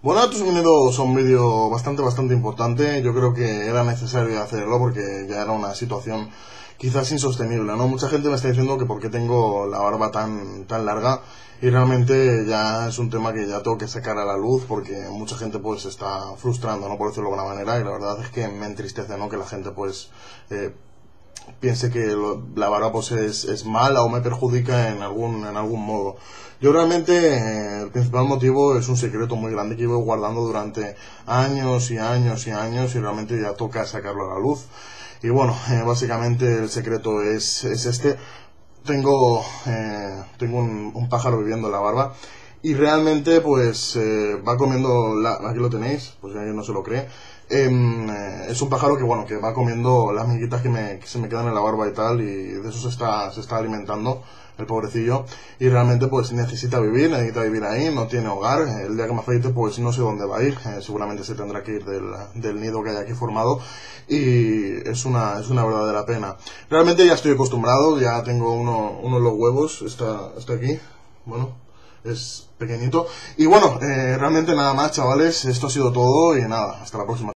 Bueno, estos unidos son un vídeo bastante importante. Yo creo que era necesario hacerlo porque ya era una situación quizás insostenible, ¿no? Mucha gente me está diciendo que por qué tengo la barba tan larga y realmente ya es un tema que ya tengo que sacar a la luz porque mucha gente pues se está frustrando, ¿no? Por decirlo de alguna manera, y la verdad es que me entristece, ¿no? Que la gente pues eh, piense que la barba pues es mala o me perjudica en algún modo. Yo realmente el principal motivo es un secreto muy grande que llevo guardando durante años y años y años y realmente ya toca sacarlo a la luz. Y bueno, básicamente el secreto es este. Tengo un pájaro viviendo en la barba y realmente pues va comiendo, aquí lo tenéis, pues alguien no se lo cree. Es un pájaro que bueno, que va comiendo las miguitas que se me quedan en la barba y tal, y de eso se está alimentando el pobrecillo, y realmente pues necesita vivir ahí, no tiene hogar. El día que me afeite pues no sé dónde va a ir, seguramente se tendrá que ir del nido que hay aquí formado, y es una verdadera pena. Realmente ya estoy acostumbrado, ya tengo uno de los huevos, está aquí, bueno, es pequeñito. Y bueno, realmente nada más, chavales, esto ha sido todo y nada, hasta la próxima.